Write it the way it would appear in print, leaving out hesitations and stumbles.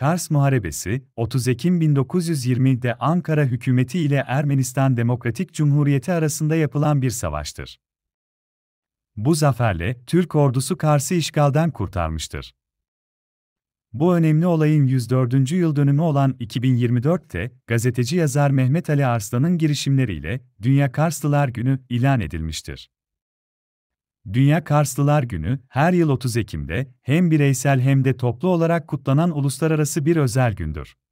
Kars Muharebesi, 30 Ekim 1920'de Ankara hükümeti ile Ermenistan Demokratik Cumhuriyeti arasında yapılan bir savaştır. Bu zaferle Türk ordusu Kars'ı işgalden kurtarmıştır. Bu önemli olayın 104. yıl dönümü olan 2024'te, gazeteci yazar Mehmet Ali Arslan'ın girişimleriyle Dünya Karslılar Günü ilan edilmiştir. Dünya Karslılar Günü, her yıl 30 Ekim'de hem bireysel hem de toplu olarak kutlanan uluslararası bir özel gündür.